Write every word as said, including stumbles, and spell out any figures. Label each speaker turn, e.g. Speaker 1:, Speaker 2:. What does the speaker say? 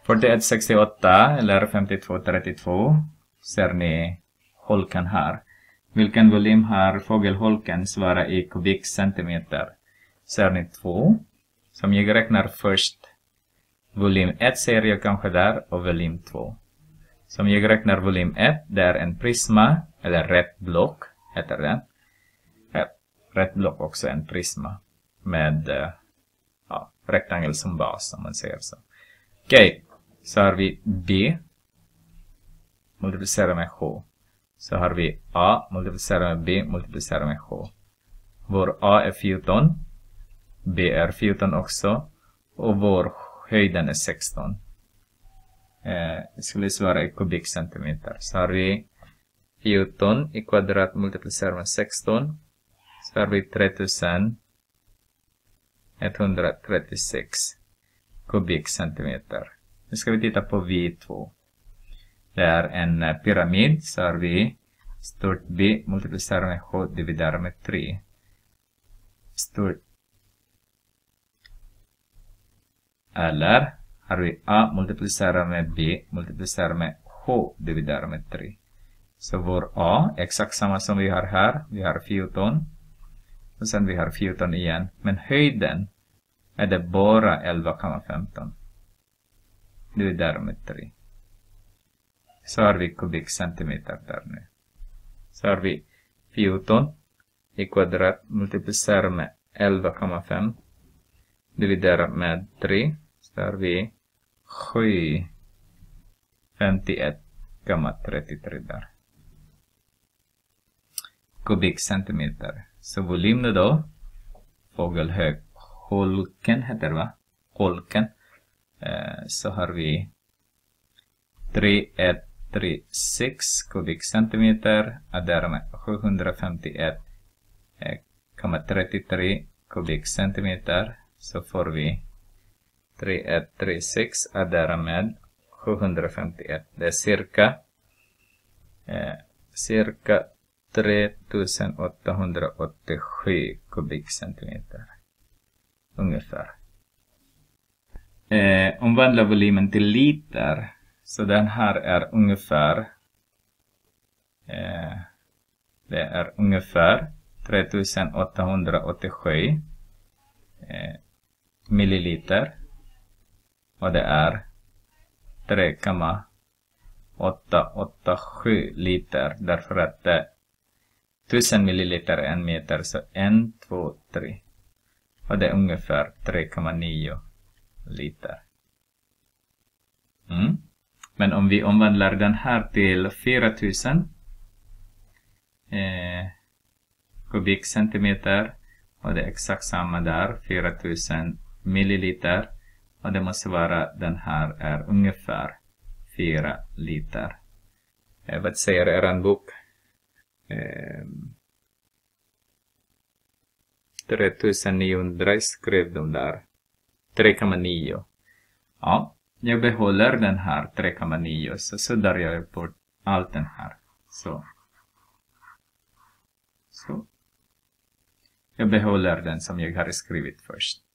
Speaker 1: fyrtioett sextioåtta eller femtiotvå trettiotvå ser ni holken här. Vilken volym har fågelholken svara i kubikcentimeter? Ser ni två. Som jag räknar först volym ett ser jag kanske där och volym två. Som jag räknar volym ett, det är en prisma eller rätt block heter det. Rätt, rätt block också en prisma med ja, rektangel som bas om man säger så. Okej, okay. Så har vi B multiplicerat med H. Så har vi A multiplicerat med B multiplicerat med H. Vår A är fjorton. B är fjorton också. Och vår höjden är sexton. Eh, det skulle svara i kubikcentimeter. Så har vi fjorton i kvadrat multiplicerat med sexton. Så har vi tre tusen etthundratrettiosex kubikcentimeter. Nu ska vi titta på V två. Det är en pyramid. Så har vi stort B multiplicerat med H dividerat med tre. Stort. Eller har vi A multiplicerat med B multiplicerat med H dividerat med tre. Så vår A är exakt samma som vi har här. Vi har fjorton. Och sen vi har fjorton igen. Men höjden är det bara elva komma femton. Dividerat med tre. Så har vi kubikcentimeter där nu. Så har vi fjorton i kvadrat multiplicerat med elva komma fem. Dividerat med tre. Så har vi sju femtioett komma trettiotre där. Kubikcentimeter. Så volymen då. Fågelhög. Holken heter va? Holken. Eh, så har vi tre tusen etthundratrettiosex kubikcentimeter. Adderar med sjuhundrafemtioett komma trettiotre kubikcentimeter. Så får vi tre tusen etthundratrettiosex adderar med sjuhundrafemtioett. Det är cirka eh, cirka tre tusen åttahundraåttiosju kubikcentimeter. Ungefär. Eh, omvandla volymen till liter. Så den här är ungefär eh, det är ungefär tre tusen åttahundraåttiosju eh, milliliter. Och det är tre komma åttahundraåttiosju liter. Därför att eh, tusen milliliter är en meter. Så en, två, tre. Och det är ungefär tre komma nio liter. Mm. Men om vi omvandlar den här till fyra tusen eh, kubikcentimeter. Och det är exakt samma där. fyra tusen milliliter. Och det måste vara, den här är ungefär fyra liter. Eh, vad säger er bok? Eh, tre tusen niohundra skrev de där. tre komma nio. Ja, jag behåller den här tre komma nio. Så suddar jag bort allt den här. Så. Så. Jag behåller den som jag har skrivit först.